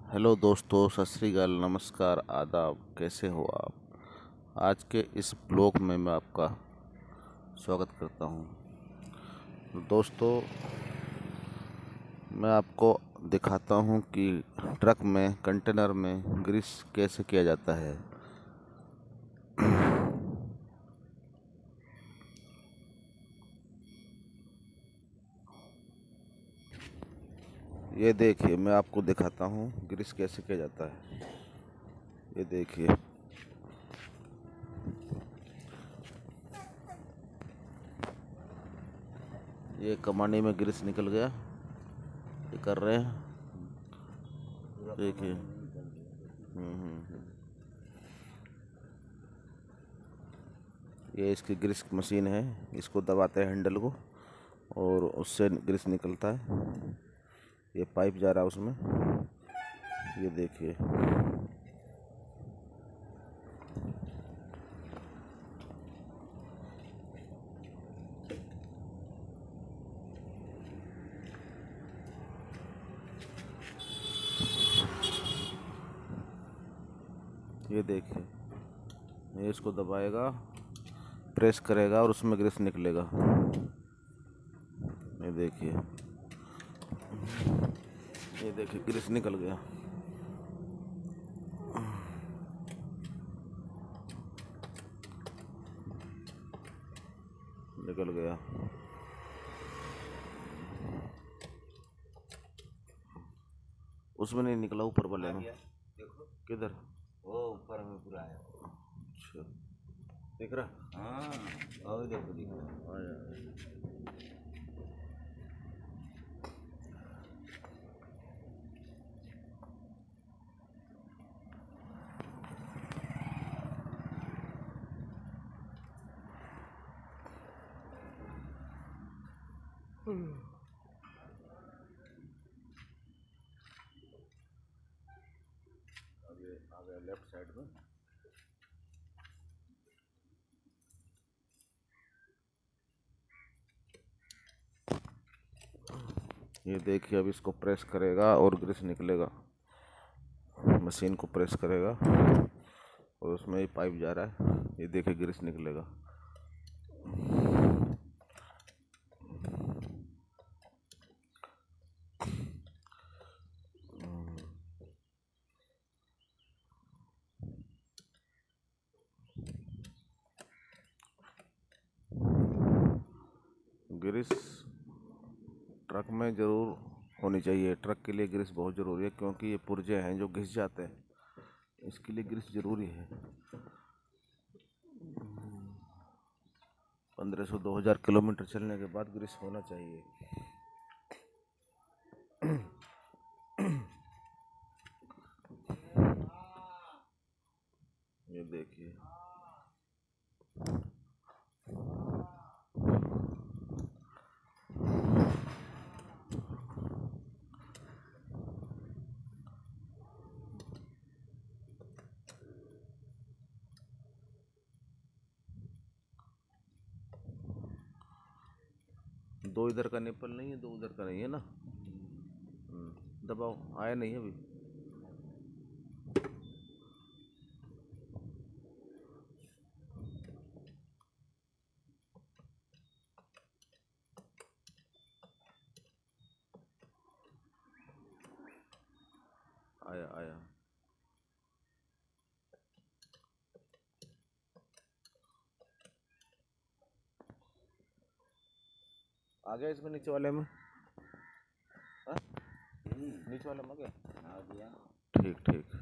Hello दोस्तों, सत श्री अकाल, नमस्कार, आदाब। कैसे हो आप? आज के इस ब्लॉग में मैं आपका स्वागत करता हूं। तो दोस्तों, मैं आपको दिखाता हूं कि ट्रक में, कंटेनर में ग्रीस कैसे किया जाता है। ये देखिए, मैं आपको दिखाता हूं ग्रीस कैसे किया जाता है। ये देखिए, ये कमानी में ग्रीस निकल गया। ये कर रहे हैं, देखिए। ये इसकी ग्रीस मशीन है, इसको दबाते हैं हैंडल को और उससे ग्रीस निकलता है। ये पाइप जा रहा है उसमें, ये देखिए। ये देखिए, ये इसको दबाएगा, प्रेस करेगा और उसमें ग्रीस निकलेगा। ये देखिए, ये देखिए ग्रीस निकल गया। निकल गया। उसमें नहीं निकला, ऊपर वाले में। किधर? वो ऊपर में पूरा है। अच्छा, दिख रहा? हाँ, और देखो दिख रहा। आया। आगे आ गया लेफ्ट साइड में। ये देखिए, अब इसको प्रेस करेगा और ग्रीस निकलेगा। मशीन को प्रेस करेगा और उसमें ये पाइप जा रहा है। ये देखिए ग्रीस निकलेगा। ग्रीस ट्रक में ज़रूर होनी चाहिए। ट्रक के लिए ग्रीस बहुत ज़रूरी है, क्योंकि ये पुर्जे हैं जो घिस जाते हैं, इसके लिए ग्रीस ज़रूरी है। 1500-2000 किलोमीटर चलने के बाद ग्रीस होना चाहिए। ये देखिए, 2 इधर का निपल नहीं है, 2 उधर का नहीं है ना। दबाओ, आया नहीं है अभी। आया आया। आ गया इसमें, नीचे वाले में। हाँ? नीचे वाले में आ गया। आ गया। ठीक ठीक।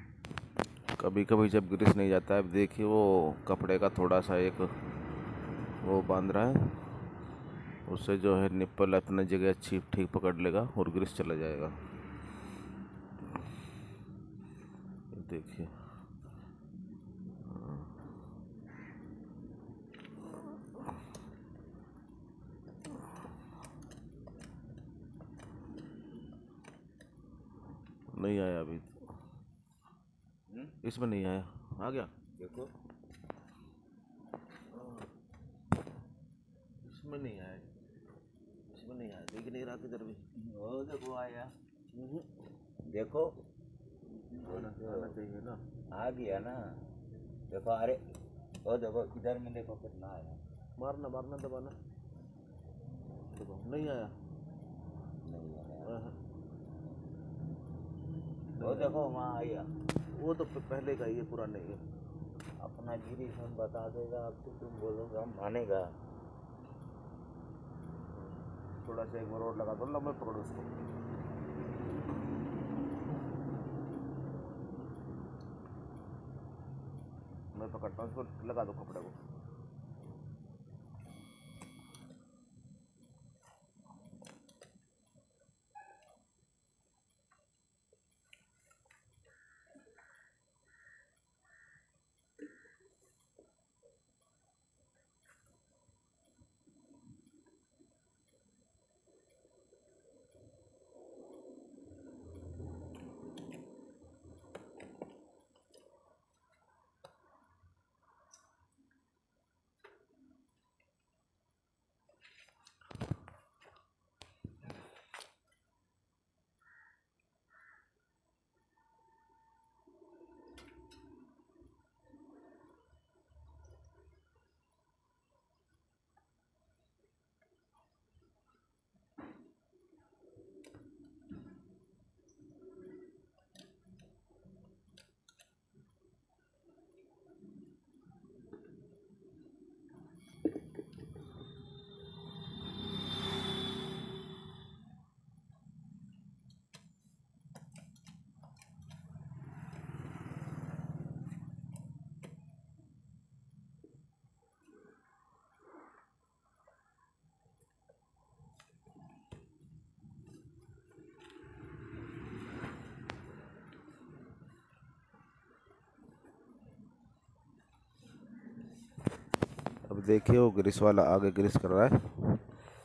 कभी कभी जब ग्रीस नहीं जाता है, देखिए वो कपड़े का थोड़ा सा एक वो बांध रहा है। उससे जो है निप्पल अपनी जगह अच्छी ठीक पकड़ लेगा और ग्रीस चला जाएगा। देखिए नहीं आया अभी, इसमें नहीं आया, आ गया देखो इसमें नहीं आया, इसमें नहीं आया, देख नहीं रहा किधर भी। वो देखो आया, देखो आना चाहिए ना, आ गया ना। देखो अरे वो देखो इधर में देखो कितना आया। मारना मारना दबाना, देखो नहीं आया। नहीं आया। हाँ, वो देखो वहाँ आया। वो तो पहले का ही है, पुराने ही है। अपना गिरी हम बता देगा आपको, तुम बोलोगे हम मानेगा। थोड़ा सा एक बार और लगा दो, मैं पकड़ो उसको। मैं पकड़ता हूँ उसको, लगा दो कपड़े को। अब देखिए वो ग्रीस वाला आगे ग्रीस कर रहा है।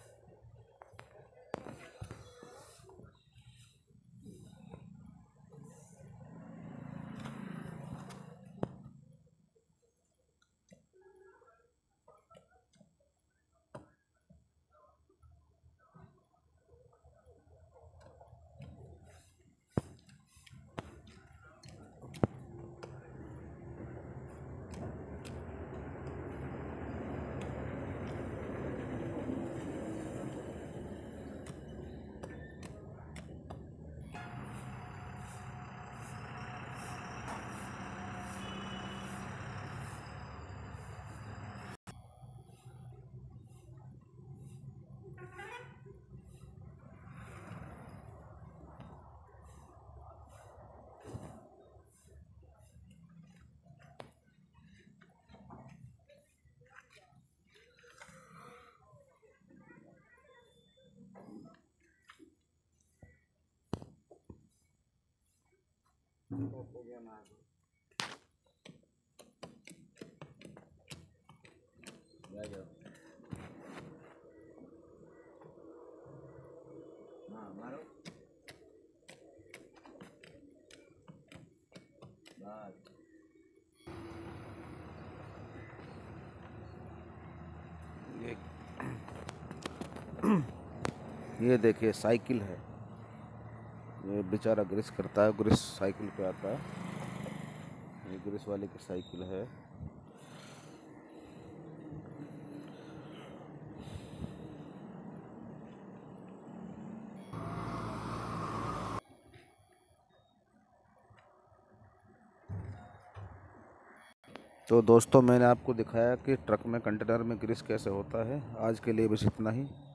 हाँ मारो बस। ये देखिए साइकिल है, ये बेचारा ग्रीस करता है, ग्रीस साइकिल पे आता है। ये ग्रीस वाले की साइकिल है। तो दोस्तों मैंने आपको दिखाया कि ट्रक में कंटेनर में ग्रीस कैसे होता है। आज के लिए बस इतना ही।